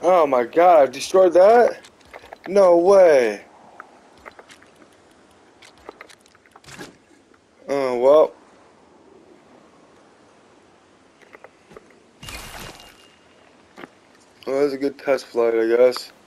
Oh my god, I destroyed that? No way. Oh, well. Well, that was a good test flight, I guess.